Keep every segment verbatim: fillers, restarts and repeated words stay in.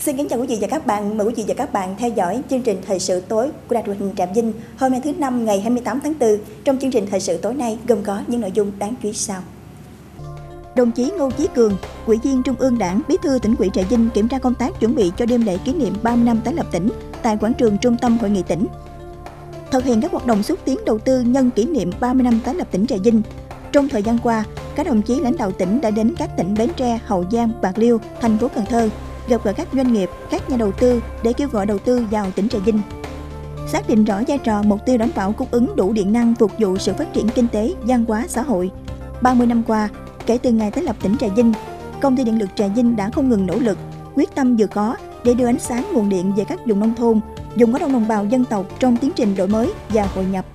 Xin kính chào quý vị và các bạn. Mời quý vị và các bạn theo dõi chương trình thời sự tối của Đài truyền hình Trạm Vinh hôm nay thứ năm ngày hai mươi tám tháng tư. Trong chương trình thời sự tối nay gồm có những nội dung đáng chú ý sau. Đồng chí Ngô Chí Cường, Ủy viên Trung ương Đảng, Bí thư Tỉnh ủy Trà Vinh kiểm tra công tác chuẩn bị cho đêm lễ kỷ niệm ba mươi năm tái lập tỉnh tại quảng trường Trung tâm Hội nghị tỉnh. Thực hiện các hoạt động xúc tiến đầu tư nhân kỷ niệm ba mươi năm tái lập tỉnh Trà Vinh. Trong thời gian qua, các đồng chí lãnh đạo tỉnh đã đến các tỉnh Bến Tre, Hậu Giang, Bạc Liêu, thành phố Cần Thơ, gặp gỡ các doanh nghiệp, các nhà đầu tư để kêu gọi đầu tư vào tỉnh Trà Vinh. Xác định rõ vai trò mục tiêu đảm bảo cung ứng đủ điện năng phục vụ sự phát triển kinh tế, văn hóa, xã hội. ba mươi năm qua, kể từ ngày tái lập tỉnh Trà Vinh, Công ty Điện lực Trà Vinh đã không ngừng nỗ lực, quyết tâm vượt khó để đưa ánh sáng nguồn điện về các vùng nông thôn, vùng có đông đồng bào dân tộc trong tiến trình đổi mới và hội nhập.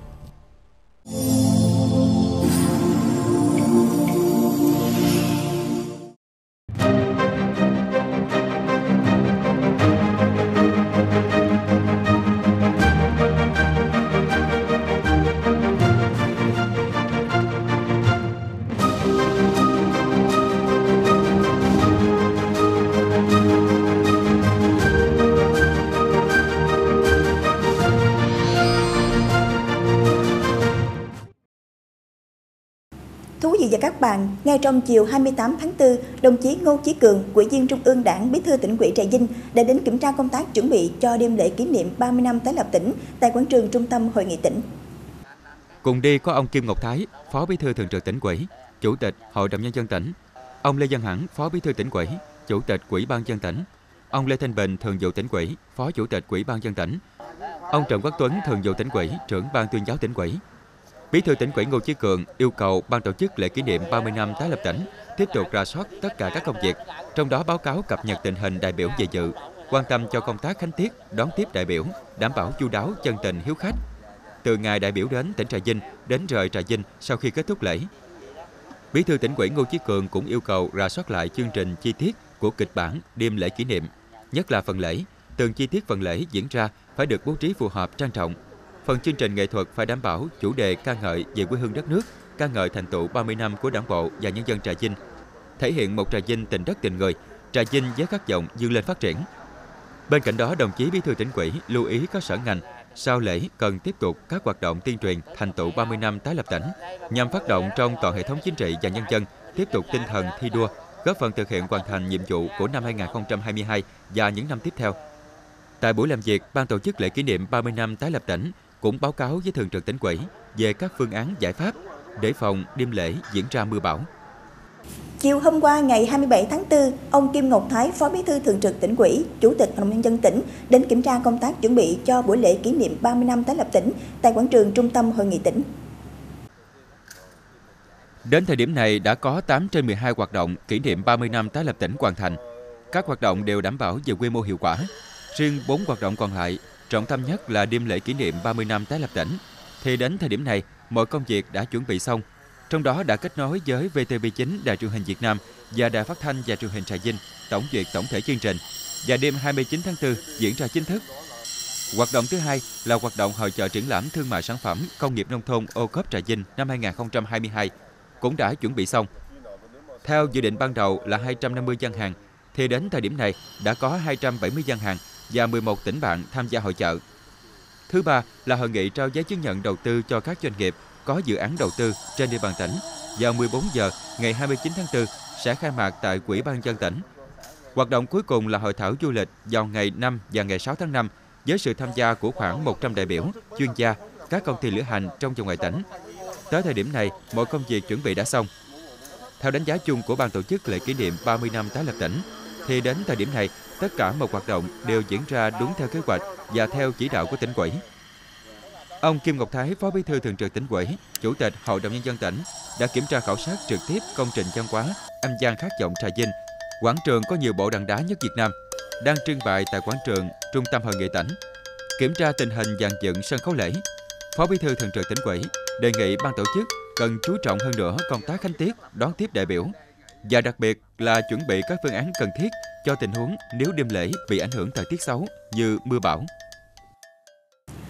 Thưa quý vị và các bạn, ngay trong chiều hai mươi tám tháng tư, đồng chí Ngô Chí Cường, Ủy viên Trung ương Đảng, Bí thư Tỉnh ủy Trà Vinh đã đến kiểm tra công tác chuẩn bị cho đêm lễ kỷ niệm ba mươi năm tái lập tỉnh tại quảng trường Trung tâm Hội nghị tỉnh. Cùng đi có ông Kim Ngọc Thái, Phó Bí thư Thường trực Tỉnh ủy, Chủ tịch Hội đồng nhân dân tỉnh, ông Lê Văn Hẳn, Phó Bí thư Tỉnh ủy, Chủ tịch Ủy ban nhân dân tỉnh, ông Lê Thanh Bình, Thường vụ Tỉnh ủy, Phó Chủ tịch Ủy ban nhân dân tỉnh, ông Trần Quốc Tuấn, Thường vụ Tỉnh ủy, Trưởng ban Tuyên giáo Tỉnh ủy. Bí thư Tỉnh ủy Ngô Chí Cường yêu cầu ban tổ chức lễ kỷ niệm ba mươi năm tái lập tỉnh tiếp tục rà soát tất cả các công việc, trong đó báo cáo cập nhật tình hình đại biểu về dự, quan tâm cho công tác khánh tiết, đón tiếp đại biểu, đảm bảo chu đáo, chân tình, hiếu khách. Từ ngày đại biểu đến tỉnh Trà Vinh đến rời Trà Vinh sau khi kết thúc lễ. Bí thư Tỉnh ủy Ngô Chí Cường cũng yêu cầu rà soát lại chương trình chi tiết của kịch bản đêm lễ kỷ niệm, nhất là phần lễ, từng chi tiết phần lễ diễn ra phải được bố trí phù hợp, trang trọng. Phần chương trình nghệ thuật phải đảm bảo chủ đề ca ngợi về quê hương đất nước, ca ngợi thành tựu ba mươi năm của Đảng bộ và nhân dân Trà Vinh, thể hiện một Trà Vinh tình đất tình người, Trà Vinh với khát vọng vươn lên phát triển. Bên cạnh đó, đồng chí Bí thư Tỉnh ủy lưu ý các sở ngành sau lễ cần tiếp tục các hoạt động tuyên truyền thành tựu ba mươi năm tái lập tỉnh, nhằm phát động trong toàn hệ thống chính trị và nhân dân tiếp tục tinh thần thi đua, góp phần thực hiện hoàn thành nhiệm vụ của năm hai nghìn không trăm hai mươi hai và những năm tiếp theo. Tại buổi làm việc, ban tổ chức lễ kỷ niệm ba mươi năm tái lập tỉnh cũng báo cáo với Thường trực Tỉnh ủy về các phương án giải pháp để phòng đêm lễ diễn ra mưa bão. Chiều hôm qua ngày hai mươi bảy tháng tư, ông Kim Ngọc Thái, Phó Bí thư Thường trực Tỉnh ủy, Chủ tịch Hội đồng nhân dân tỉnh đến kiểm tra công tác chuẩn bị cho buổi lễ kỷ niệm ba mươi năm tái lập tỉnh tại quảng trường Trung tâm Hội nghị tỉnh. Đến thời điểm này đã có tám trên mười hai hoạt động kỷ niệm ba mươi năm tái lập tỉnh hoàn thành. Các hoạt động đều đảm bảo về quy mô hiệu quả. Riêng bốn hoạt động còn lại, trọng tâm nhất là đêm lễ kỷ niệm ba mươi năm tái lập tỉnh, thì đến thời điểm này, mọi công việc đã chuẩn bị xong. Trong đó đã kết nối với vê tê vê chín Đài truyền hình Việt Nam và Đài phát thanh và truyền hình Trà Vinh tổng duyệt tổng thể chương trình, và đêm hai mươi chín tháng tư diễn ra chính thức. Hoạt động thứ hai là hoạt động hội chợ triển lãm thương mại sản phẩm công nghiệp nông thôn ô cốp Trà Vinh năm hai nghìn không trăm hai mươi hai cũng đã chuẩn bị xong. Theo dự định ban đầu là hai trăm năm mươi gian hàng, thì đến thời điểm này đã có hai trăm bảy mươi gian hàng và mười một tỉnh bạn tham gia hội chợ. Thứ ba là hội nghị trao giấy chứng nhận đầu tư cho các doanh nghiệp có dự án đầu tư trên địa bàn tỉnh. Vào mười bốn giờ ngày hai mươi chín tháng tư sẽ khai mạc tại Ủy ban nhân dân tỉnh. Hoạt động cuối cùng là hội thảo du lịch vào ngày năm và ngày sáu tháng năm với sự tham gia của khoảng một trăm đại biểu, chuyên gia, các công ty lữ hành trong và ngoài tỉnh. Tới thời điểm này, mọi công việc chuẩn bị đã xong. Theo đánh giá chung của ban tổ chức lễ kỷ niệm ba mươi năm tái lập tỉnh, thì đến thời điểm này, tất cả mọi hoạt động đều diễn ra đúng theo kế hoạch và theo chỉ đạo của Tỉnh ủy. Ông Kim Ngọc Thái, Phó Bí thư Thường trực Tỉnh ủy, Chủ tịch Hội đồng nhân dân tỉnh đã kiểm tra khảo sát trực tiếp công trình văn hóa Âm gian khát vọng Trà Vinh, quảng trường có nhiều bộ đàn đá nhất Việt Nam, đang trưng bày tại quảng trường Trung tâm Hội nghị tỉnh. Kiểm tra tình hình dàn dựng sân khấu lễ, Phó Bí thư Thường trực Tỉnh ủy đề nghị ban tổ chức cần chú trọng hơn nữa công tác khánh tiết, đón tiếp đại biểu, và đặc biệt là chuẩn bị các phương án cần thiết cho tình huống nếu đêm lễ bị ảnh hưởng thời tiết xấu như mưa bão.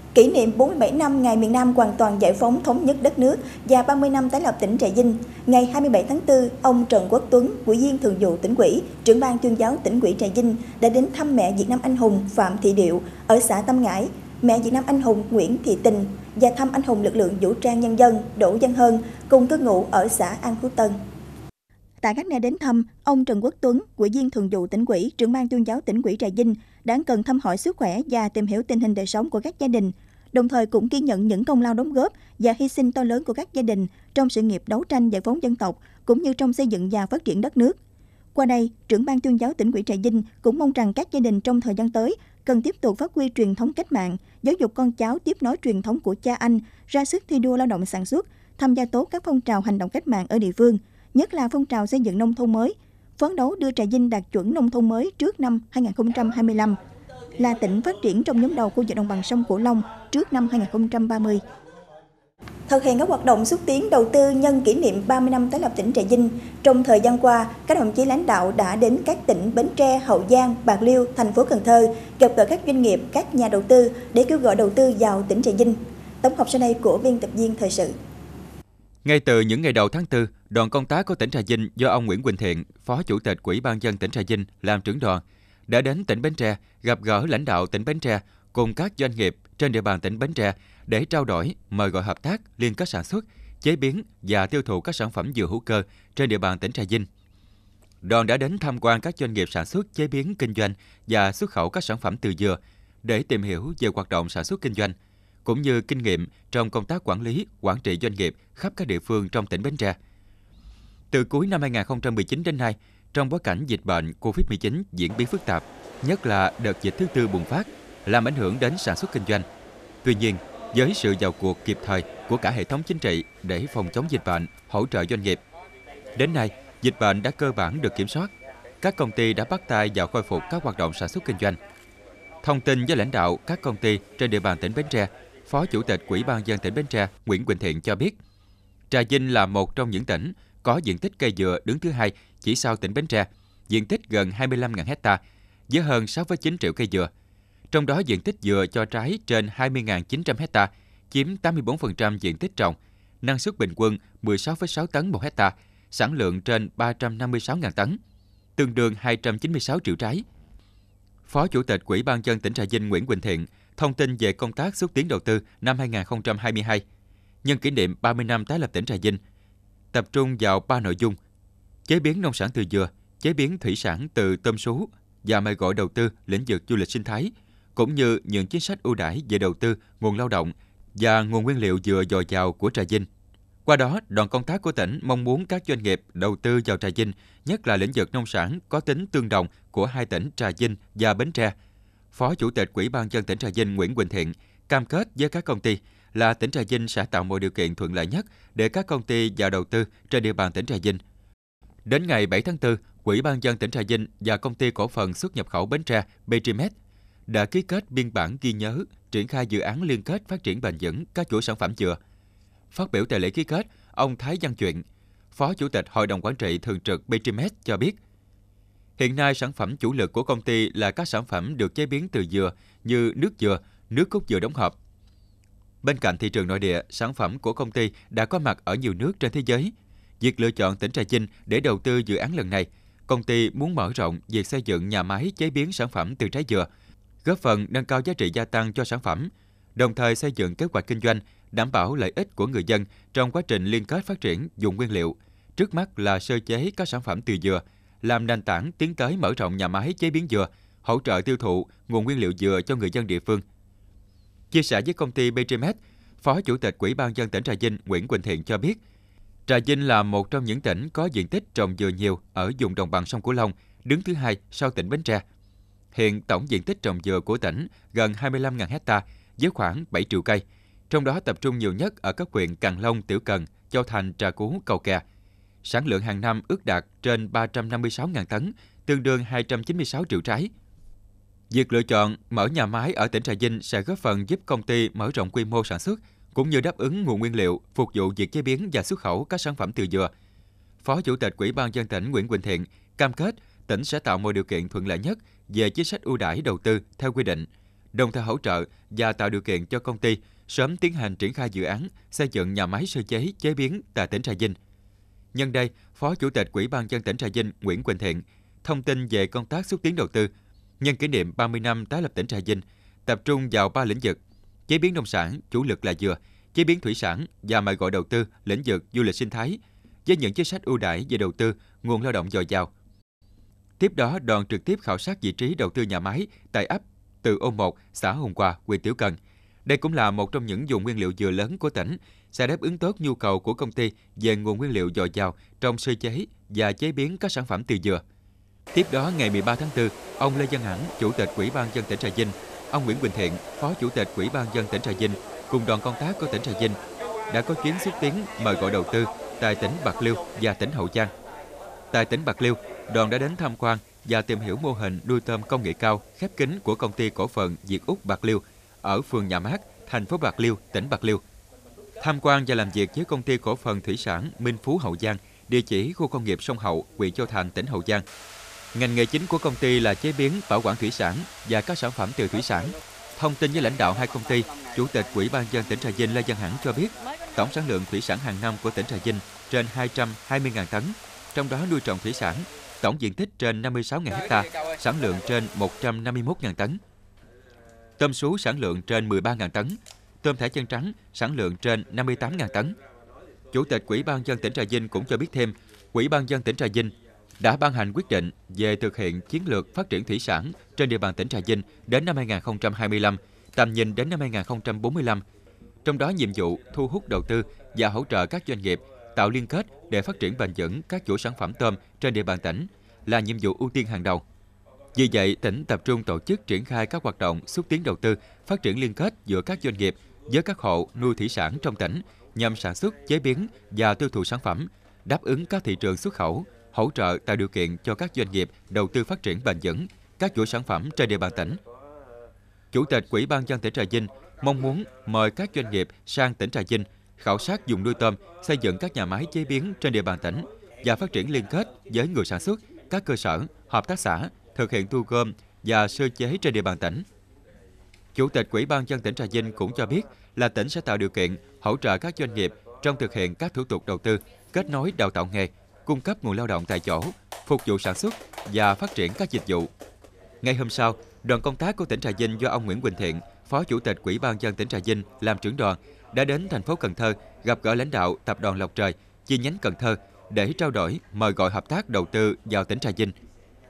Kỷ niệm bốn mươi bảy năm ngày miền Nam hoàn toàn giải phóng thống nhất đất nước và ba mươi năm tái lập tỉnh Trà Vinh, ngày hai mươi bảy tháng tư, ông Trần Quốc Tuấn, Ủy viên Thường vụ Tỉnh ủy, Trưởng ban Tuyên giáo Tỉnh ủy Trà Vinh đã đến thăm mẹ Việt Nam anh hùng Phạm Thị Điệu ở xã Tâm Ngãi, mẹ Việt Nam anh hùng Nguyễn Thị Tình và thăm anh hùng lực lượng vũ trang nhân dân Đỗ Văn Hơn cùng cư ngụ ở xã An Phú Tân. Tại các nơi đến thăm, ông Trần Quốc Tuấn, Ủy viên Thường vụ Tỉnh ủy, Trưởng ban Tuyên giáo Tỉnh ủy Trà Vinh đã cần thăm hỏi sức khỏe và tìm hiểu tình hình đời sống của các gia đình, đồng thời cũng ghi nhận những công lao đóng góp và hy sinh to lớn của các gia đình trong sự nghiệp đấu tranh giải phóng dân tộc cũng như trong xây dựng và phát triển đất nước. Qua đây, Trưởng ban Tuyên giáo Tỉnh ủy Trà Vinh cũng mong rằng các gia đình trong thời gian tới cần tiếp tục phát huy truyền thống cách mạng, giáo dục con cháu tiếp nối truyền thống của cha anh, ra sức thi đua lao động sản xuất, tham gia tốt các phong trào hành động cách mạng ở địa phương, nhất là phong trào xây dựng nông thôn mới, phấn đấu đưa Trà Vinh đạt chuẩn nông thôn mới trước năm hai nghìn không trăm hai mươi lăm, là tỉnh phát triển trong nhóm đầu khu vực đồng bằng sông Cửu Long trước năm hai nghìn không trăm ba mươi. Thực hiện các hoạt động xúc tiến đầu tư nhân kỷ niệm ba mươi năm tái lập tỉnh Trà Vinh, trong thời gian qua, các đồng chí lãnh đạo đã đến các tỉnh Bến Tre, Hậu Giang, Bạc Liêu, thành phố Cần Thơ, gặp gỡ các doanh nghiệp, các nhà đầu tư để kêu gọi đầu tư vào tỉnh Trà Vinh. Tổng hợp sau đây của biên tập viên thời sự. Ngay từ những ngày đầu tháng tư, đoàn công tác của tỉnh Trà Vinh do ông Nguyễn Quỳnh Thiện, Phó Chủ tịch Ủy ban nhân dân tỉnh Trà Vinh làm trưởng đoàn, đã đến tỉnh Bến Tre gặp gỡ lãnh đạo tỉnh Bến Tre cùng các doanh nghiệp trên địa bàn tỉnh Bến Tre để trao đổi, mời gọi hợp tác liên kết sản xuất, chế biến và tiêu thụ các sản phẩm dừa hữu cơ trên địa bàn tỉnh Trà Vinh. Đoàn đã đến tham quan các doanh nghiệp sản xuất, chế biến, kinh doanh và xuất khẩu các sản phẩm từ dừa để tìm hiểu về hoạt động sản xuất kinh doanh, cũng như kinh nghiệm trong công tác quản lý, quản trị doanh nghiệp khắp các địa phương trong tỉnh Bến Tre. Từ cuối năm hai nghìn không trăm mười chín đến nay, trong bối cảnh dịch bệnh covid mười chín diễn biến phức tạp, nhất là đợt dịch thứ tư bùng phát, làm ảnh hưởng đến sản xuất kinh doanh. Tuy nhiên, với sự vào cuộc kịp thời của cả hệ thống chính trị để phòng chống dịch bệnh, hỗ trợ doanh nghiệp, đến nay, dịch bệnh đã cơ bản được kiểm soát. Các công ty đã bắt tay vào khôi phục các hoạt động sản xuất kinh doanh. Thông tin với lãnh đạo các công ty trên địa bàn tỉnh Bến Tre, Phó Chủ tịch Ủy ban nhân dân tỉnh Bến Tre Nguyễn Quỳnh Thiện cho biết, Trà Vinh là một trong những tỉnh có diện tích cây dừa đứng thứ hai chỉ sau tỉnh Bến Tre, diện tích gần hai mươi lăm nghìn héc ta với hơn sáu phẩy chín triệu cây dừa. Trong đó diện tích dừa cho trái trên hai mươi nghìn chín trăm héc ta, chiếm tám mươi tư phần trăm diện tích trồng, năng suất bình quân mười sáu phẩy sáu tấn một héc ta, sản lượng trên ba trăm năm mươi sáu nghìn tấn, tương đương hai trăm chín mươi sáu triệu trái. Phó Chủ tịch Ủy ban nhân dân tỉnh Trà Vinh Nguyễn Quỳnh Thiện thông tin về công tác xúc tiến đầu tư năm hai nghìn không trăm hai mươi hai, nhân kỷ niệm ba mươi năm tái lập tỉnh Trà Vinh, tập trung vào ba nội dung: chế biến nông sản từ dừa, chế biến thủy sản từ tôm sú và mời gọi đầu tư lĩnh vực du lịch sinh thái, cũng như những chính sách ưu đãi về đầu tư, nguồn lao động và nguồn nguyên liệu dừa dồi dào của Trà Vinh. Qua đó, đoàn công tác của tỉnh mong muốn các doanh nghiệp đầu tư vào Trà Vinh, nhất là lĩnh vực nông sản có tính tương đồng của hai tỉnh Trà Vinh và Bến Tre. Phó Chủ tịch Ủy ban nhân dân tỉnh Trà Vinh Nguyễn Quỳnh Thiện cam kết với các công ty là tỉnh Trà Vinh sẽ tạo mọi điều kiện thuận lợi nhất để các công ty vào đầu tư trên địa bàn tỉnh Trà Vinh. Đến ngày bảy tháng tư, Ủy ban nhân dân tỉnh Trà Vinh và công ty cổ phần xuất nhập khẩu Bến Tre Petrimed đã ký kết biên bản ghi nhớ triển khai dự án liên kết phát triển bền vững các chuỗi sản phẩm dừa. Phát biểu tại lễ ký kết, ông Thái Văn Chuyện, Phó Chủ tịch Hội đồng Quản trị Thường trực Petrimed cho biết, hiện nay sản phẩm chủ lực của công ty là các sản phẩm được chế biến từ dừa như nước dừa, nước cốt dừa đóng hộp. Bên cạnh thị trường nội địa, sản phẩm của công ty đã có mặt ở nhiều nước trên thế giới. Việc lựa chọn tỉnh Trà Vinh để đầu tư dự án lần này, công ty muốn mở rộng việc xây dựng nhà máy chế biến sản phẩm từ trái dừa, góp phần nâng cao giá trị gia tăng cho sản phẩm, đồng thời xây dựng kế hoạch kinh doanh, đảm bảo lợi ích của người dân trong quá trình liên kết phát triển vùng nguyên liệu. Trước mắt là sơ chế các sản phẩm từ dừa, làm nền tảng tiến tới mở rộng nhà máy chế biến dừa, hỗ trợ tiêu thụ nguồn nguyên liệu dừa cho người dân địa phương. Chia sẻ với công ty Petrimed, Phó Chủ tịch Ủy ban nhân dân tỉnh Trà Vinh Nguyễn Quỳnh Thiện cho biết, Trà Vinh là một trong những tỉnh có diện tích trồng dừa nhiều ở vùng đồng bằng sông Cửu Long, đứng thứ hai sau tỉnh Bến Tre. Hiện tổng diện tích trồng dừa của tỉnh gần hai mươi lăm nghìn héc ta với khoảng bảy triệu cây, trong đó tập trung nhiều nhất ở các huyện Càng Long, Tiểu Cần, Châu Thành, Trà Cú, Cầu Kè. Sản lượng hàng năm ước đạt trên ba trăm năm mươi sáu nghìn tấn, tương đương hai trăm chín mươi sáu triệu trái. Việc lựa chọn mở nhà máy ở tỉnh Trà Vinh sẽ góp phần giúp công ty mở rộng quy mô sản xuất, cũng như đáp ứng nguồn nguyên liệu phục vụ việc chế biến và xuất khẩu các sản phẩm từ dừa. Phó Chủ tịch Ủy ban nhân dân tỉnh Nguyễn Quỳnh Thiện cam kết tỉnh sẽ tạo mọi điều kiện thuận lợi nhất về chính sách ưu đãi đầu tư theo quy định, đồng thời hỗ trợ và tạo điều kiện cho công ty sớm tiến hành triển khai dự án xây dựng nhà máy sơ chế chế biến tại tỉnh Trà Vinh. Nhân đây, Phó Chủ tịch Ủy ban nhân dân tỉnh Trà Vinh Nguyễn Quỳnh Thiện thông tin về công tác xúc tiến đầu tư nhân kỷ niệm ba mươi năm tái lập tỉnh Trà Vinh, tập trung vào ba lĩnh vực: chế biến nông sản, chủ lực là dừa, chế biến thủy sản và mời gọi đầu tư lĩnh vực du lịch sinh thái với những chính sách ưu đãi về đầu tư, nguồn lao động dồi dào. Tiếp đó, đoàn trực tiếp khảo sát vị trí đầu tư nhà máy tại ấp Từ Ôn một, xã Hồng Hòa, huyện Tiểu Cần. Đây cũng là một trong những vùng nguyên liệu dừa lớn của tỉnh, sẽ đáp ứng tốt nhu cầu của công ty về nguồn nguyên liệu dồi dào trong sơ chế và chế biến các sản phẩm từ dừa. Tiếp đó, ngày mười ba tháng tư, ông Lê Văn Hẳn, Chủ tịch Ủy ban nhân dân tỉnh Trà Vinh, ông Nguyễn Quỳnh Thiện, Phó Chủ tịch Ủy ban nhân dân tỉnh Trà Vinh cùng đoàn công tác của tỉnh Trà Vinh đã có chuyến xúc tiến mời gọi đầu tư tại tỉnh Bạc Liêu và tỉnh Hậu Giang. Tại tỉnh Bạc Liêu, đoàn đã đến tham quan và tìm hiểu mô hình nuôi tôm công nghệ cao khép kín của công ty cổ phần Việt Úc Bạc Liêu ở phường Nhà Mát, thành phố Bạc Liêu, tỉnh Bạc Liêu. Tham quan và làm việc với công ty cổ phần thủy sản Minh Phú Hậu Giang, địa chỉ khu công nghiệp Sông Hậu, huyện Châu Thành, tỉnh Hậu Giang. Ngành nghề chính của công ty là chế biến, bảo quản thủy sản và các sản phẩm từ thủy sản. Thông tin với lãnh đạo hai công ty, Chủ tịch Ủy ban nhân dân tỉnh Trà Vinh Lê Văn Hẳn cho biết, tổng sản lượng thủy sản hàng năm của tỉnh Trà Vinh trên hai trăm hai mươi nghìn tấn, trong đó nuôi trồng thủy sản, tổng diện tích trên năm mươi sáu nghìn ha, sản lượng trên một trăm năm mươi mốt nghìn tấn. Tôm sú sản lượng trên mười ba nghìn tấn, tôm thẻ chân trắng sản lượng trên năm mươi tám nghìn tấn. Chủ tịch Ủy ban nhân dân tỉnh Trà Vinh cũng cho biết thêm, Ủy ban nhân dân tỉnh Trà Vinh đã ban hành quyết định về thực hiện chiến lược phát triển thủy sản trên địa bàn tỉnh Trà Vinh đến năm hai nghìn không trăm hai mươi lăm, tầm nhìn đến năm hai nghìn không trăm bốn mươi lăm. Trong đó, nhiệm vụ thu hút đầu tư và hỗ trợ các doanh nghiệp tạo liên kết để phát triển bền vững các chuỗi sản phẩm tôm trên địa bàn tỉnh là nhiệm vụ ưu tiên hàng đầu. Vì vậy, tỉnh tập trung tổ chức triển khai các hoạt động xúc tiến đầu tư, phát triển liên kết giữa các doanh nghiệp với các hộ nuôi thủy sản trong tỉnh nhằm sản xuất, chế biến và tiêu thụ sản phẩm, đáp ứng các thị trường xuất khẩu, hỗ trợ tạo điều kiện cho các doanh nghiệp đầu tư phát triển bền vững các chuỗi sản phẩm trên địa bàn tỉnh. Chủ tịch Ủy ban nhân dân tỉnh Trà Vinh mong muốn mời các doanh nghiệp sang tỉnh Trà Vinh khảo sát vùng nuôi tôm, xây dựng các nhà máy chế biến trên địa bàn tỉnh và phát triển liên kết với người sản xuất, các cơ sở, hợp tác xã thực hiện thu gom và sơ chế trên địa bàn tỉnh. Chủ tịch Ủy ban nhân dân tỉnh Trà Vinh cũng cho biết là tỉnh sẽ tạo điều kiện hỗ trợ các doanh nghiệp trong thực hiện các thủ tục đầu tư, kết nối đào tạo nghề, cung cấp nguồn lao động tại chỗ, phục vụ sản xuất và phát triển các dịch vụ. Ngày hôm sau, đoàn công tác của tỉnh Trà Vinh do ông Nguyễn Quỳnh Thiện, Phó Chủ tịch Ủy ban nhân dân tỉnh Trà Vinh làm trưởng đoàn, đã đến thành phố Cần Thơ gặp gỡ lãnh đạo tập đoàn Lộc Trời chi nhánh Cần Thơ để trao đổi mời gọi hợp tác đầu tư vào tỉnh Trà Vinh.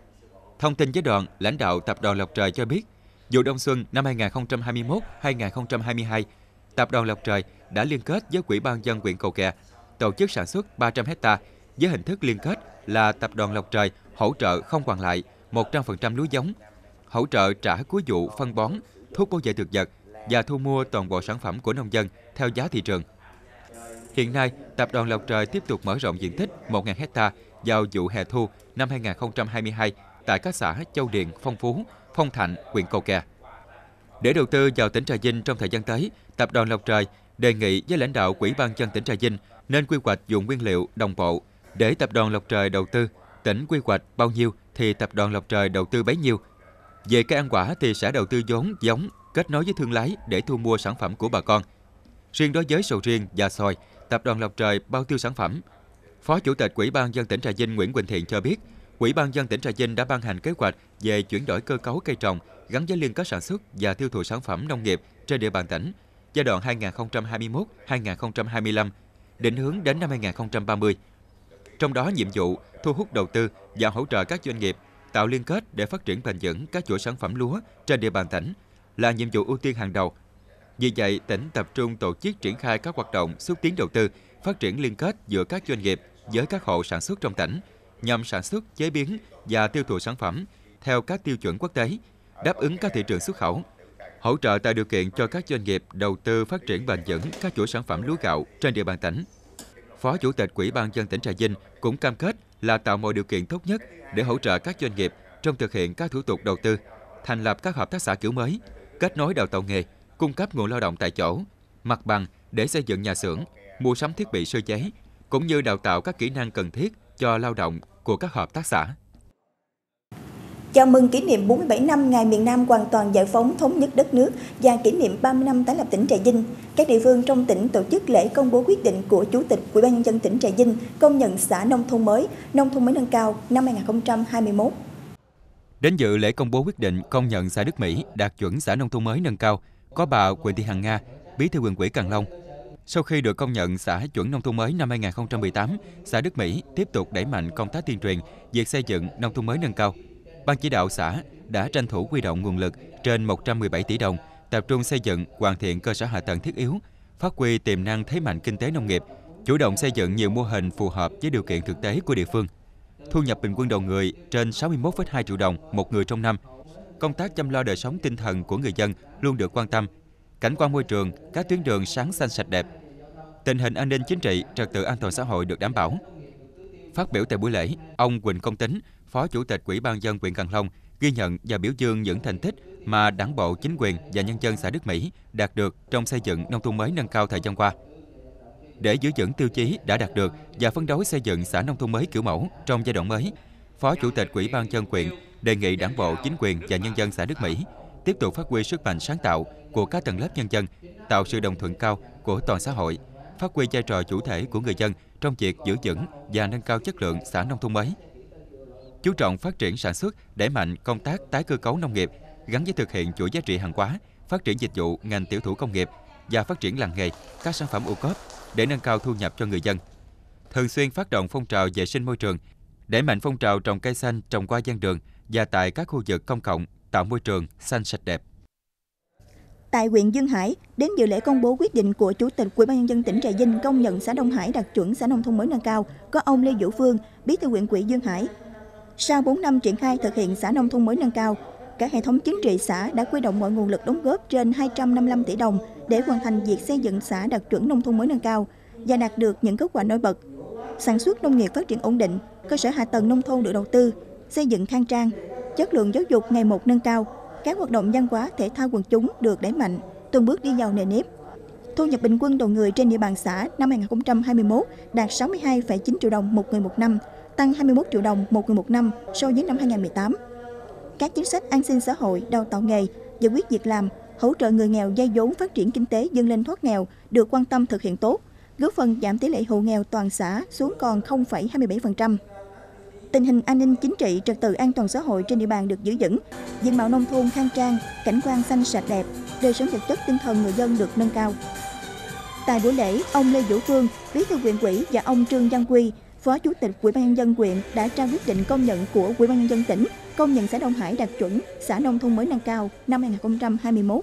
Thông tin với đoàn, lãnh đạo tập đoàn Lộc Trời cho biết, vụ đông xuân năm hai nghìn không trăm hai mươi mốt đến hai nghìn không trăm hai mươi hai, tập đoàn Lộc Trời đã liên kết với Ủy ban nhân dân huyện Cầu Kè tổ chức sản xuất ba trăm héc ta với hình thức liên kết là tập đoàn Lộc Trời hỗ trợ không hoàn lại một trăm phần trăm lúa giống, hỗ trợ trả cuối vụ phân bón, thuốc bảo vệ thực vật và thu mua toàn bộ sản phẩm của nông dân theo giá thị trường. Hiện nay, tập đoàn Lộc Trời tiếp tục mở rộng diện tích một nghìn héc ta vào vụ hè thu năm hai nghìn không trăm hai mươi hai tại các xã Châu Điền, Phong Phú, Phong Thạnh, huyện Cầu Kè. Để đầu tư vào tỉnh Trà Vinh trong thời gian tới, tập đoàn Lộc Trời đề nghị với lãnh đạo Ủy ban nhân dân tỉnh Trà Vinh nên quy hoạch vùng nguyên liệu đồng bộ để tập đoàn Lộc Trời đầu tư. Tỉnh quy hoạch bao nhiêu thì tập đoàn Lộc Trời đầu tư bấy nhiêu. Về cây ăn quả thì sẽ đầu tư vốn, giống, kết nối với thương lái để thu mua sản phẩm của bà con. Riêng đối với sầu riêng và xoài, tập đoàn Lộc Trời bao tiêu sản phẩm. Phó Chủ tịch Ủy ban nhân dân tỉnh Trà Vinh Nguyễn Quỳnh Thiện cho biết, Ủy ban nhân dân tỉnh Trà Vinh đã ban hành kế hoạch về chuyển đổi cơ cấu cây trồng gắn với liên kết sản xuất và tiêu thụ sản phẩm nông nghiệp trên địa bàn tỉnh giai đoạn hai nghìn không trăm hai mươi mốt đến hai nghìn không trăm hai mươi lăm, định hướng đến năm hai nghìn không trăm ba mươi. Trong đó, nhiệm vụ thu hút đầu tư và hỗ trợ các doanh nghiệp tạo liên kết để phát triển bền vững các chuỗi sản phẩm lúa trên địa bàn tỉnh là nhiệm vụ ưu tiên hàng đầu. Vì vậy, tỉnh tập trung tổ chức triển khai các hoạt động xúc tiến đầu tư, phát triển liên kết giữa các doanh nghiệp với các hộ sản xuất trong tỉnh nhằm sản xuất, chế biến và tiêu thụ sản phẩm theo các tiêu chuẩn quốc tế, đáp ứng các thị trường xuất khẩu, hỗ trợ tạo điều kiện cho các doanh nghiệp đầu tư phát triển bền vững các chuỗi sản phẩm lúa gạo trên địa bàn tỉnh. Phó Chủ tịch Ủy ban nhân dân tỉnh Trà Vinh cũng cam kết là tạo mọi điều kiện tốt nhất để hỗ trợ các doanh nghiệp trong thực hiện các thủ tục đầu tư, thành lập các hợp tác xã kiểu mới, kết nối đào tạo nghề, cung cấp nguồn lao động tại chỗ, mặt bằng để xây dựng nhà xưởng, mua sắm thiết bị sơ chế, cũng như đào tạo các kỹ năng cần thiết cho lao động của các hợp tác xã. Chào mừng kỷ niệm bốn mươi bảy năm ngày miền Nam hoàn toàn giải phóng thống nhất đất nước và kỷ niệm ba mươi năm tái lập tỉnh Trà Vinh. Các địa phương trong tỉnh tổ chức lễ công bố quyết định của Chủ tịch Ủy ban nhân dân tỉnh Trà Vinh công nhận xã nông thôn mới, nông thôn mới nâng cao năm hai nghìn không trăm hai mươi mốt. Đến dự lễ công bố quyết định công nhận xã Đức Mỹ đạt chuẩn xã nông thôn mới nâng cao có bà Huỳnh Thị Hằng Nga, Bí thư Huyện ủy Càng Long. Sau khi được công nhận xã chuẩn nông thôn mới năm hai nghìn không trăm mười tám, xã Đức Mỹ tiếp tục đẩy mạnh công tác tuyên truyền việc xây dựng nông thôn mới nâng cao. Ban chỉ đạo xã đã tranh thủ huy động nguồn lực trên một trăm mười bảy tỷ đồng, tập trung xây dựng, hoàn thiện cơ sở hạ tầng thiết yếu, phát huy tiềm năng thế mạnh kinh tế nông nghiệp, chủ động xây dựng nhiều mô hình phù hợp với điều kiện thực tế của địa phương. Thu nhập bình quân đầu người trên sáu mươi mốt phẩy hai triệu đồng một người trong năm. Công tác chăm lo đời sống tinh thần của người dân luôn được quan tâm. Cảnh quan môi trường, các tuyến đường sáng xanh sạch đẹp. Tình hình an ninh chính trị, trật tự an toàn xã hội được đảm bảo. Phát biểu tại buổi lễ, ông Huỳnh Công Tính, Phó Chủ tịch Ủy ban nhân dân huyện Càng Long ghi nhận và biểu dương những thành tích mà Đảng bộ, chính quyền và nhân dân xã Đức Mỹ đạt được trong xây dựng nông thôn mới nâng cao thời gian qua. Để giữ vững tiêu chí đã đạt được và phấn đấu xây dựng xã nông thôn mới kiểu mẫu trong giai đoạn mới, Phó Chủ tịch Ủy ban nhân dân huyện đề nghị Đảng bộ, chính quyền và nhân dân xã Đức Mỹ tiếp tục phát huy sức mạnh sáng tạo của các tầng lớp nhân dân, tạo sự đồng thuận cao của toàn xã hội, phát huy vai trò chủ thể của người dân trong việc giữ vững và nâng cao chất lượng xã nông thôn mới. Chú trọng phát triển sản xuất, đẩy mạnh công tác tái cơ cấu nông nghiệp gắn với thực hiện chuỗi giá trị hàng hóa, phát triển dịch vụ ngành tiểu thủ công nghiệp và phát triển làng nghề, các sản phẩm ô cốp để nâng cao thu nhập cho người dân. Thường xuyên phát động phong trào vệ sinh môi trường, đẩy mạnh phong trào trồng cây xanh trồng qua ven đường và tại các khu vực công cộng, tạo môi trường xanh sạch đẹp. Tại huyện Dương Hải, đến dự lễ công bố quyết định của Chủ tịch Ủy ban nhân dân tỉnh Trà Vinh công nhận xã Đông Hải đạt chuẩn xã nông thôn mới nâng cao, có ông Lê Vũ Phương, Bí thư huyện ủy Dương Hải. Sau bốn năm triển khai thực hiện xã nông thôn mới nâng cao, cả hệ thống chính trị xã đã huy động mọi nguồn lực đóng góp trên hai trăm năm mươi lăm tỷ đồng để hoàn thành việc xây dựng xã đạt chuẩn nông thôn mới nâng cao và đạt được những kết quả nổi bật. Sản xuất nông nghiệp phát triển ổn định, cơ sở hạ tầng nông thôn được đầu tư, xây dựng khang trang, chất lượng giáo dục ngày một nâng cao, các hoạt động văn hóa thể thao quần chúng được đẩy mạnh, từng bước đi vào nề nếp. Thu nhập bình quân đầu người trên địa bàn xã năm hai nghìn không trăm hai mươi mốt đạt sáu mươi hai phẩy chín triệu đồng một người một năm, tăng hai mươi mốt triệu đồng một người một năm so với năm hai nghìn không trăm mười tám. Các chính sách an sinh xã hội, đào tạo nghề, giải quyết việc làm, hỗ trợ người nghèo vay vốn phát triển kinh tế vươn lên thoát nghèo được quan tâm thực hiện tốt, góp phần giảm tỷ lệ hộ nghèo toàn xã xuống còn không phẩy hai mươi bảy phần trăm. Tình hình an ninh chính trị, trật tự an toàn xã hội trên địa bàn được giữ vững, diện mạo nông thôn khang trang, cảnh quan xanh sạch đẹp, đời sống vật chất tinh thần người dân được nâng cao. Tại buổi lễ, ông Lê Vũ Phương, Bí thư huyện ủy và ông Trương Văn Quy, Phó Chủ tịch Ủy ban nhân dân huyện đã trao quyết định công nhận của Ủy ban nhân dân tỉnh công nhận xã Đông Hải đạt chuẩn xã nông thôn mới nâng cao năm hai nghìn không trăm hai mươi mốt.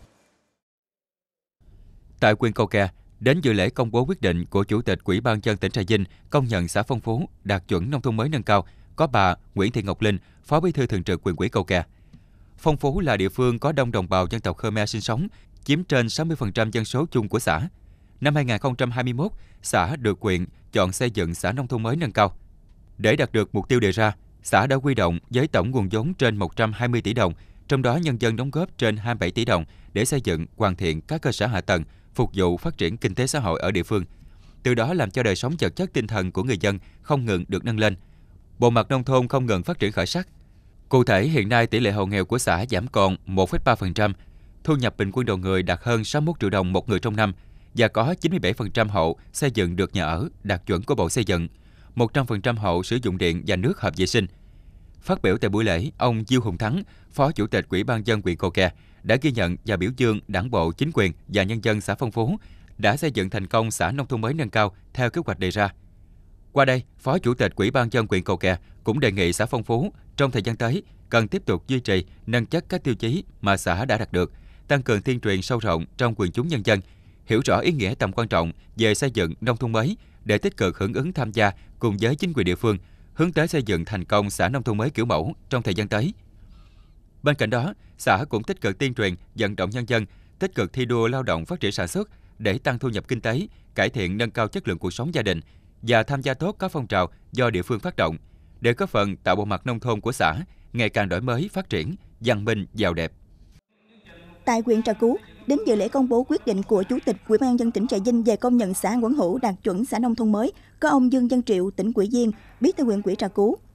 Tại huyện Cầu Kè, đến dự lễ công bố quyết định của Chủ tịch Ủy ban nhân dân tỉnh Trà Vinh công nhận xã Phong Phú đạt chuẩn nông thôn mới nâng cao có bà Nguyễn Thị Ngọc Linh, Phó Bí thư Thường trực huyện ủy Cầu Kè. Phong Phú là địa phương có đông đồng bào dân tộc Khmer sinh sống, chiếm trên sáu mươi phần trăm dân số chung của xã. Năm hai nghìn không trăm hai mươi mốt, xã được huyện chọn xây dựng xã nông thôn mới nâng cao. Để đạt được mục tiêu đề ra, xã đã huy động với tổng nguồn vốn trên một trăm hai mươi tỷ đồng, trong đó nhân dân đóng góp trên hai mươi bảy tỷ đồng để xây dựng, hoàn thiện các cơ sở hạ tầng, phục vụ phát triển kinh tế xã hội ở địa phương. Từ đó làm cho đời sống vật chất tinh thần của người dân không ngừng được nâng lên. Bộ mặt nông thôn không ngừng phát triển khởi sắc. Cụ thể, hiện nay tỷ lệ hộ nghèo của xã giảm còn một phẩy ba phần trăm, thu nhập bình quân đầu người đạt hơn sáu mươi mốt triệu đồng một người trong năm và có chín mươi bảy phần trăm hộ xây dựng được nhà ở đạt chuẩn của Bộ Xây dựng, một trăm phần trăm hộ sử dụng điện và nước hợp vệ sinh. Phát biểu tại buổi lễ, ông Diêu Hùng Thắng, Phó Chủ tịch Ủy ban nhân dân huyện Cầu Kè đã ghi nhận và biểu dương Đảng bộ, chính quyền và nhân dân xã Phong Phú đã xây dựng thành công xã nông thôn mới nâng cao theo kế hoạch đề ra. Qua đây, Phó Chủ tịch Ủy ban nhân dân huyện Cầu Kè cũng đề nghị xã Phong Phú trong thời gian tới cần tiếp tục duy trì, nâng chất các tiêu chí mà xã đã đạt được, tăng cường tuyên truyền sâu rộng trong quần chúng nhân dân, hiểu rõ ý nghĩa tầm quan trọng về xây dựng nông thôn mới để tích cực hưởng ứng tham gia cùng với chính quyền địa phương, hướng tới xây dựng thành công xã nông thôn mới kiểu mẫu trong thời gian tới. Bên cạnh đó, xã cũng tích cực tuyên truyền, vận động nhân dân tích cực thi đua lao động phát triển sản xuất để tăng thu nhập kinh tế, cải thiện nâng cao chất lượng cuộc sống gia đình và tham gia tốt các phong trào do địa phương phát động để góp phần tạo bộ mặt nông thôn của xã ngày càng đổi mới, phát triển, văn minh, giàu đẹp. Tại huyện Trà Cú, đến dự lễ công bố quyết định của Chủ tịch Ủy ban nhân dân tỉnh Trà Vinh về công nhận xã Quảng Hữu đạt chuẩn xã nông thôn mới có ông Dương Văn Triệu, tỉnh ủy viên, Bí thư huyện ủy Trà Cú.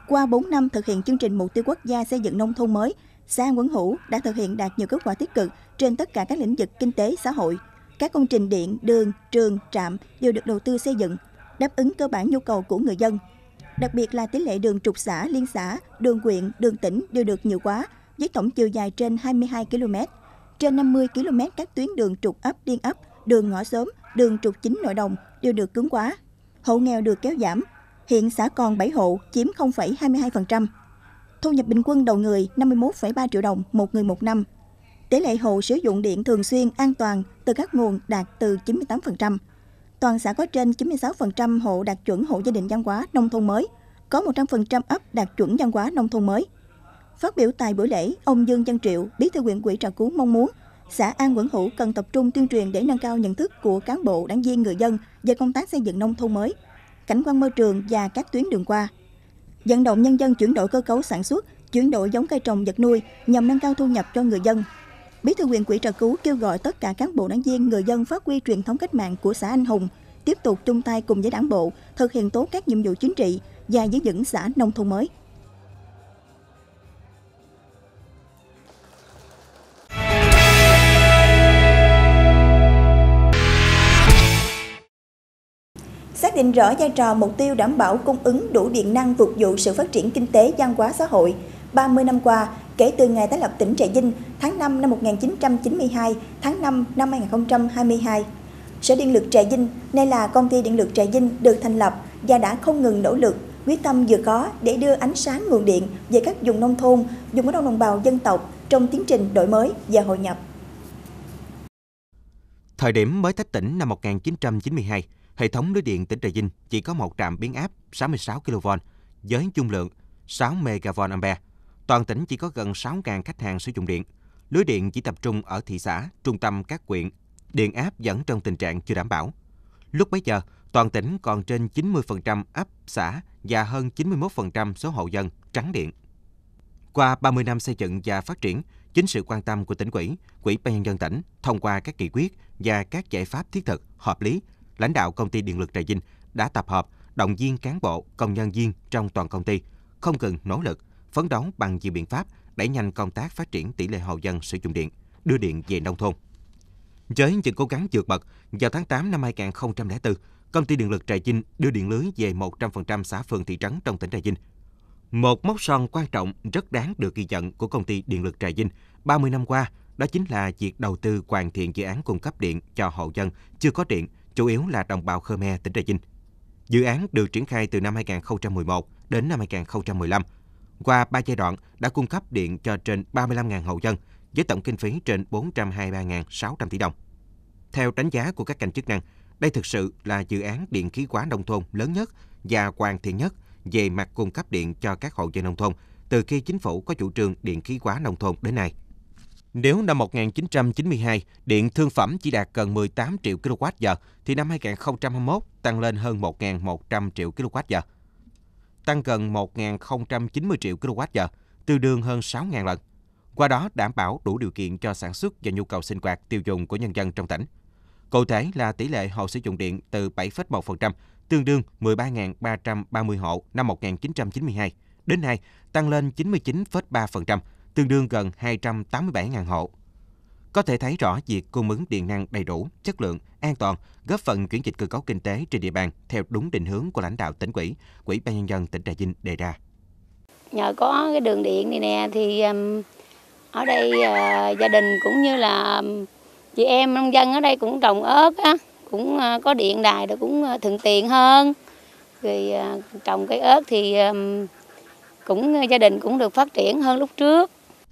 Qua bốn năm thực hiện chương trình mục tiêu quốc gia xây dựng nông thôn mới, xã An Quảng Hữu đã thực hiện đạt nhiều kết quả tích cực trên tất cả các lĩnh vực kinh tế xã hội. Các công trình điện, đường, trường, trạm đều được đầu tư xây dựng, đáp ứng cơ bản nhu cầu của người dân. Đặc biệt là tỷ lệ đường trục xã, liên xã, đường huyện, đường tỉnh đều được nhiều hóa, với tổng chiều dài trên hai mươi hai ki lô mét. Trên năm mươi ki lô mét các tuyến đường trục ấp, liên ấp, đường ngõ xóm, đường trục chính nội đồng đều được cứng hóa. Hộ nghèo được kéo giảm. Hiện xã còn bảy hộ, chiếm không phẩy hai mươi hai phần trăm. Thu nhập bình quân đầu người năm mươi mốt phẩy ba triệu đồng một người một năm. Tỷ lệ hộ sử dụng điện thường xuyên, an toàn từ các nguồn đạt từ chín mươi tám phần trăm. Toàn xã có trên chín mươi sáu phần trăm hộ đạt chuẩn hộ gia đình văn hóa nông thôn mới, có một trăm phần trăm ấp đạt chuẩn văn hóa nông thôn mới. Phát biểu tại buổi lễ, ông Dương Văn Triệu, Bí thư Huyện ủy Trà Cú mong muốn xã An Quảng Hữu cần tập trung tuyên truyền để nâng cao nhận thức của cán bộ, đảng viên, người dân về công tác xây dựng nông thôn mới, cảnh quan môi trường và các tuyến đường qua. Vận động nhân dân chuyển đổi cơ cấu sản xuất, chuyển đổi giống cây trồng vật nuôi nhằm nâng cao thu nhập cho người dân. Bí thư Huyện ủy Trà Cú kêu gọi tất cả cán bộ, đảng viên, người dân phát huy truyền thống cách mạng của xã anh hùng, tiếp tục chung tay cùng với Đảng bộ thực hiện tốt các nhiệm vụ chính trị và giữ vững xã nông thôn mới. Xác định rõ vai trò mục tiêu đảm bảo cung ứng đủ điện năng phục vụ sự phát triển kinh tế, văn hóa xã hội. ba mươi năm qua, kể từ ngày tái lập tỉnh Trà Vinh tháng năm năm một nghìn chín trăm chín mươi hai, tháng năm năm hai nghìn không trăm hai mươi hai, Sở Điện lực Trà Vinh, nay là Công ty Điện lực Trà Vinh được thành lập và đã không ngừng nỗ lực, quyết tâm vừa có để đưa ánh sáng nguồn điện về các vùng nông thôn, vùng của đồng bào dân tộc trong tiến trình đổi mới và hội nhập. Thời điểm mới tách tỉnh năm một nghìn chín trăm chín mươi hai, hệ thống lưới điện tỉnh Trà Vinh chỉ có một trạm biến áp sáu mươi sáu ki lô vôn với dung lượng sáu mê ga vôn ampe. Toàn tỉnh chỉ có gần sáu nghìn khách hàng sử dụng điện. Lưới điện chỉ tập trung ở thị xã, trung tâm các huyện. Điện áp vẫn trong tình trạng chưa đảm bảo. Lúc bấy giờ, toàn tỉnh còn trên chín mươi phần trăm ấp, xã và hơn chín mươi mốt phần trăm số hộ dân trắng điện. Qua ba mươi năm xây dựng và phát triển, chính sự quan tâm của tỉnh ủy, Ủy ban nhân dân tỉnh thông qua các nghị quyết và các giải pháp thiết thực, hợp lý, lãnh đạo Công ty Điện lực Trà Vinh đã tập hợp, động viên cán bộ, công nhân viên trong toàn công ty không ngừng nỗ lực, phấn đấu bằng nhiều biện pháp đẩy nhanh công tác phát triển tỷ lệ hộ dân sử dụng điện, đưa điện về nông thôn. Với những cố gắng vượt bậc, vào tháng tám năm hai nghìn không trăm lẻ bốn, Công ty Điện lực Trà Vinh đưa điện lưới về một trăm phần trăm xã phường thị trấn trong tỉnh Trà Vinh. Một mốc son quan trọng rất đáng được ghi nhận của Công ty Điện lực Trà Vinh ba mươi năm qua, đó chính là việc đầu tư hoàn thiện dự án cung cấp điện cho hộ dân chưa có điện, chủ yếu là đồng bào Khmer tỉnh Trà Vinh. Dự án được triển khai từ năm hai nghìn không trăm mười một đến năm hai nghìn không trăm mười lăm. Qua ba giai đoạn đã cung cấp điện cho trên ba mươi lăm nghìn hộ dân với tổng kinh phí trên bốn trăm hai mươi ba nghìn sáu trăm tỷ đồng. Theo đánh giá của các ngành chức năng, đây thực sự là dự án điện khí hóa nông thôn lớn nhất và hoàn thiện nhất về mặt cung cấp điện cho các hộ dân nông thôn từ khi chính phủ có chủ trương điện khí hóa nông thôn đến nay. Nếu năm một nghìn chín trăm chín mươi hai, điện thương phẩm chỉ đạt gần mười tám triệu ki lô oát giờ, thì năm hai nghìn không trăm hai mươi mốt tăng lên hơn một nghìn một trăm triệu ki lô oát giờ, tăng gần một nghìn không trăm chín mươi triệu ki lô oát giờ, tương đương hơn sáu nghìn lần. Qua đó đảm bảo đủ điều kiện cho sản xuất và nhu cầu sinh hoạt tiêu dùng của nhân dân trong tỉnh. Cụ thể là tỷ lệ hộ sử dụng điện từ bảy phẩy một phần trăm, tương đương mười ba nghìn ba trăm ba mươi hộ năm một nghìn chín trăm chín mươi hai, đến nay tăng lên chín mươi chín phẩy ba phần trăm, tương đương gần hai trăm tám mươi bảy nghìn hộ. Có thể thấy rõ việc cung ứng điện năng đầy đủ, chất lượng, an toàn, góp phần chuyển dịch cơ cấu kinh tế trên địa bàn theo đúng định hướng của lãnh đạo tỉnh ủy, Ủy ban nhân dân tỉnh Trà Vinh đề ra. Nhờ có cái đường điện này nè thì um, ở đây uh, gia đình cũng như là um, chị em nông dân ở đây cũng trồng ớt á, cũng uh, có điện đài rồi cũng uh, thuận tiện hơn. Rồi uh, trồng cây ớt thì um, cũng uh, gia đình cũng được phát triển hơn lúc trước.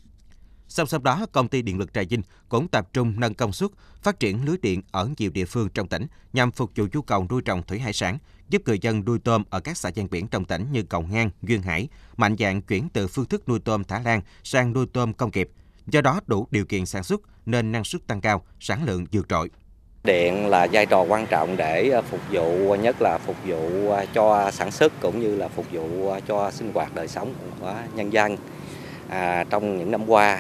Song song đó, Công ty Điện lực Trà Vinh cũng tập trung nâng công suất, phát triển lưới điện ở nhiều địa phương trong tỉnh nhằm phục vụ nhu cầu nuôi trồng thủy hải sản, giúp người dân nuôi tôm ở các xã ven biển trong tỉnh như Cầu Ngang, Duyên Hải mạnh dạn chuyển từ phương thức nuôi tôm thả lan sang nuôi tôm công nghiệp. Do đó đủ điều kiện sản xuất nên năng suất tăng cao, sản lượng vượt trội. Điện là vai trò quan trọng để phục vụ, nhất là phục vụ cho sản xuất cũng như là phục vụ cho sinh hoạt đời sống của nhân dân. À, trong những năm qua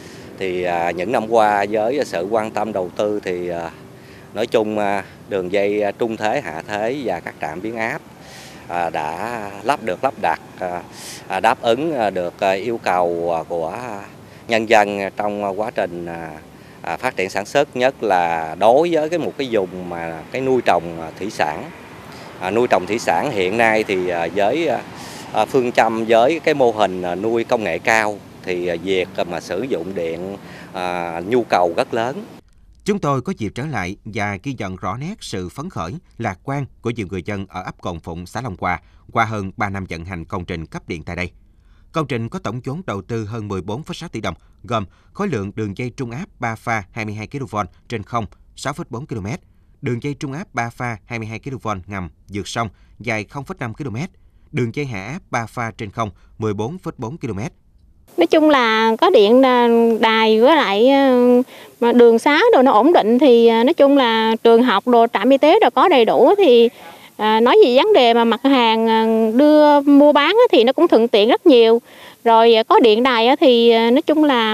thì à, những năm qua với sự quan tâm đầu tư thì à, nói chung à, đường dây trung thế, hạ thế và các trạm biến áp đã lắp được lắp đặt đáp ứng được yêu cầu của nhân dân trong quá trình phát triển sản xuất, nhất là đối với cái một cái vùng mà cái nuôi trồng thủy sản. Nuôi trồng thủy sản hiện nay thì với phương châm với cái mô hình nuôi công nghệ cao thì việc mà sử dụng điện à, nhu cầu rất lớn. Chúng tôi có dịp trở lại và ghi nhận rõ nét sự phấn khởi, lạc quan của nhiều người dân ở ấp Cồn Phụng, xã Long Hòa qua hơn ba năm vận hành công trình cấp điện tại đây. Công trình có tổng vốn đầu tư hơn mười bốn phẩy sáu tỷ đồng, gồm khối lượng đường dây trung áp ba pha hai mươi hai ki lô vôn trên không sáu phẩy bốn ki lô mét, đường dây trung áp ba pha hai mươi hai ki lô vôn ngầm vượt sông dài không phẩy năm ki lô mét, đường dây hạ áp ba pha trên không mười bốn phẩy bốn ki lô mét. Nói chung là có điện đài với lại đường xá đồ nó ổn định thì nói chung là trường học đồ trạm y tế đồ có đầy đủ thì nói về vấn đề mà mặt hàng đưa mua bán thì nó cũng thuận tiện rất nhiều. Rồi có điện đài thì nói chung là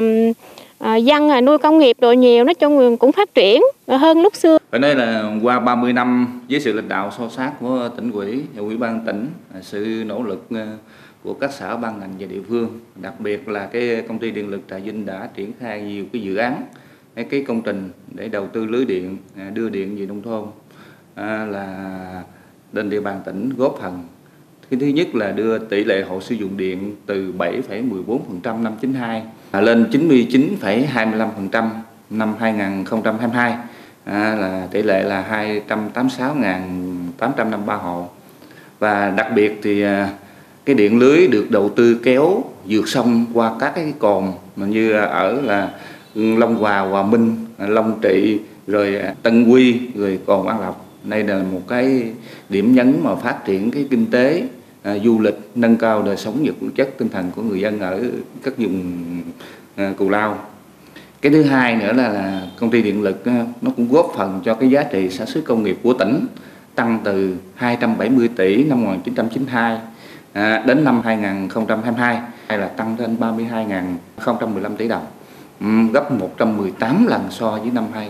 dân nuôi công nghiệp đồ nhiều, nói chung cũng phát triển hơn lúc xưa. Phải nói là qua ba mươi năm với sự lãnh đạo sâu sát của tỉnh ủy và ủy ban tỉnh, sự nỗ lực của các sở ban ngành và địa phương, đặc biệt là cái công ty điện lực Trà Vinh đã triển khai nhiều cái dự án, cái, cái công trình để đầu tư lưới điện, đưa điện về nông thôn à, là trên địa bàn tỉnh góp phần. Cái thứ nhất là đưa tỷ lệ hộ sử dụng điện từ bảy phẩy mười bốn phần trăm năm chín hai lên chín mươi chín phẩy hai mươi lăm phần trăm năm hai nghìn không trăm hai mươi hai, à, là tỷ lệ là hai trăm tám mươi sáu nghìn tám trăm năm mươi ba hộ. Và đặc biệt thì cái điện lưới được đầu tư kéo vượt sông qua các cái cồn như ở là Long Hòa, Hòa Minh, Long Trị, rồi Tân Quy, rồi cồn An Lộc. Đây là một cái điểm nhấn mà phát triển cái kinh tế, à, du lịch, nâng cao đời sống vật chất tinh thần của người dân ở các vùng à, Cù Lao. Cái thứ hai nữa là, là công ty điện lực à, nó cũng góp phần cho cái giá trị sản xuất công nghiệp của tỉnh tăng từ hai trăm bảy mươi tỷ năm một nghìn chín trăm chín mươi hai à, đến năm hai nghìn không trăm hai mươi hai hay là tăng lên ba mươi hai nghìn không trăm mười lăm tỷ đồng, um, gấp một trăm mười tám lần so với năm hai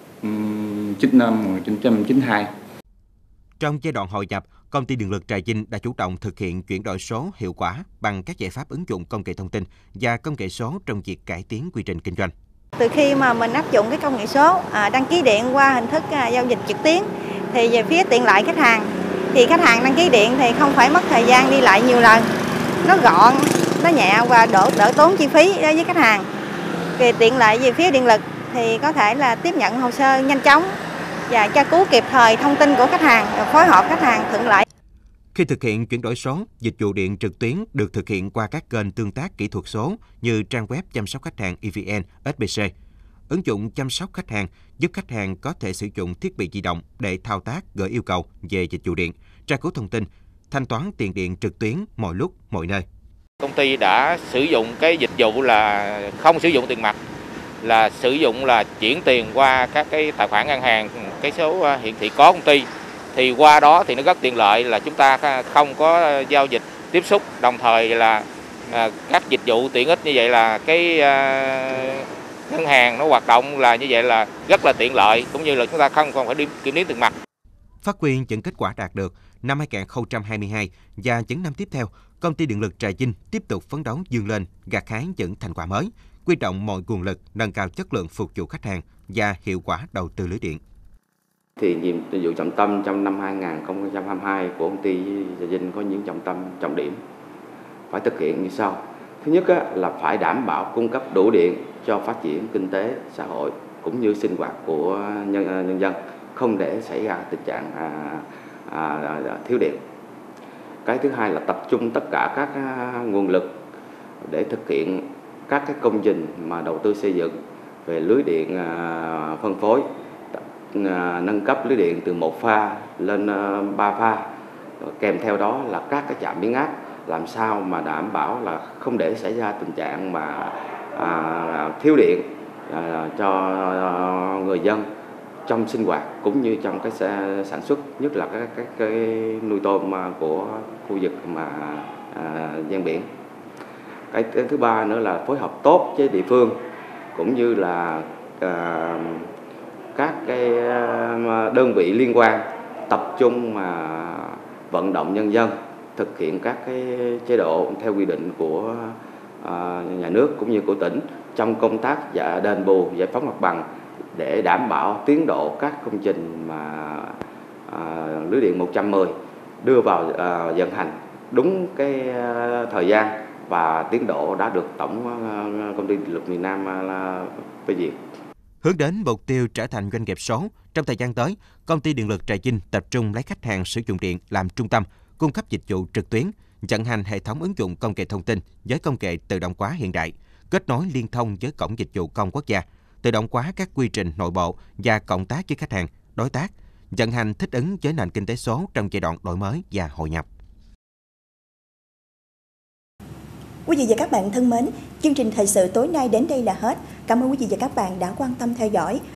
nghìn một nghìn chín trăm chín mươi hai. Trong giai đoạn hội nhập, Công ty Điện lực Trà Vinh đã chủ động thực hiện chuyển đổi số hiệu quả bằng các giải pháp ứng dụng công nghệ thông tin và công nghệ số trong việc cải tiến quy trình kinh doanh. Từ khi mà mình áp dụng cái công nghệ số à, đăng ký điện qua hình thức à, giao dịch trực tuyến thì về phía tiện lợi khách hàng thì khách hàng đăng ký điện thì không phải mất thời gian đi lại nhiều lần, nó gọn, nó nhẹ và đỡ đỡ tốn chi phí đối với khách hàng. Về tiện lợi về phía điện lực thì có thể là tiếp nhận hồ sơ nhanh chóng và tra cứu kịp thời thông tin của khách hàng, phối hợp khách hàng thuận lợi. Khi thực hiện chuyển đổi số, dịch vụ điện trực tuyến được thực hiện qua các kênh tương tác kỹ thuật số như trang web chăm sóc khách hàng e vê en, ét bê xê. Ứng dụng chăm sóc khách hàng giúp khách hàng có thể sử dụng thiết bị di động để thao tác gửi yêu cầu về dịch vụ điện, tra cứu thông tin, thanh toán tiền điện trực tuyến mọi lúc, mọi nơi. Công ty đã sử dụng cái dịch vụ là không sử dụng tiền mặt, là sử dụng là chuyển tiền qua các cái tài khoản ngân hàng, cái số hiển thị có công ty. Thì qua đó thì nó rất tiện lợi là chúng ta không có giao dịch tiếp xúc, đồng thời là à, các dịch vụ tiện ích như vậy là cái à, ngân hàng nó hoạt động là như vậy là rất là tiện lợi, cũng như là chúng ta không còn phải đi kiểm đếm tiền mặt. Phát huy những kết quả đạt được năm hai nghìn không trăm hai mươi hai và những năm tiếp theo, Công ty Điện lực Trà Vinh tiếp tục phấn đấu vươn lên, gặt hái những thành quả mới, huy động mọi nguồn lực nâng cao chất lượng phục vụ khách hàng và hiệu quả đầu tư lưới điện. Thì nhiệm vụ trọng tâm trong năm hai nghìn không trăm hai mươi hai của công ty Trà Vinh có những trọng tâm, trọng điểm phải thực hiện như sau. Thứ nhất là phải đảm bảo cung cấp đủ điện cho phát triển kinh tế, xã hội cũng như sinh hoạt của nhân, nhân dân, không để xảy ra tình trạng à, à, à, thiếu điện. Cái thứ hai là tập trung tất cả các nguồn lực để thực hiện các cái công trình mà đầu tư xây dựng về lưới điện à, phân phối, à, nâng cấp lưới điện từ một pha lên à, ba pha, rồi kèm theo đó là các cái trạm biến áp làm sao mà đảm bảo là không để xảy ra tình trạng mà à, thiếu điện à, cho người dân trong sinh hoạt cũng như trong cái sản xuất, nhất là các cái, cái nuôi tôm của khu vực mà à, ven biển. Cái, cái thứ ba nữa là phối hợp tốt với địa phương cũng như là à, các cái đơn vị liên quan tập trung mà vận động nhân dân thực hiện các cái chế độ theo quy định của à, nhà nước cũng như của tỉnh trong công tác dạ, đền bù giải phóng mặt bằng để đảm bảo tiến độ các công trình mà à, lưới điện một trăm mười đưa vào à, vận hành đúng cái à, thời gian và tiến độ đã được tổng à, công ty điện lực miền Nam à, phê duyệt. Hướng đến mục tiêu trở thành doanh nghiệp số, trong thời gian tới, công ty điện lực Trà Vinh tập trung lấy khách hàng sử dụng điện làm trung tâm, cung cấp dịch vụ trực tuyến, vận hành hệ thống ứng dụng công nghệ thông tin với công nghệ tự động hóa hiện đại, kết nối liên thông với cổng dịch vụ công quốc gia, tự động hóa các quy trình nội bộ và cộng tác với khách hàng, đối tác, vận hành thích ứng với nền kinh tế số trong giai đoạn đổi mới và hội nhập. Quý vị và các bạn thân mến, chương trình thời sự tối nay đến đây là hết. Cảm ơn quý vị và các bạn đã quan tâm theo dõi.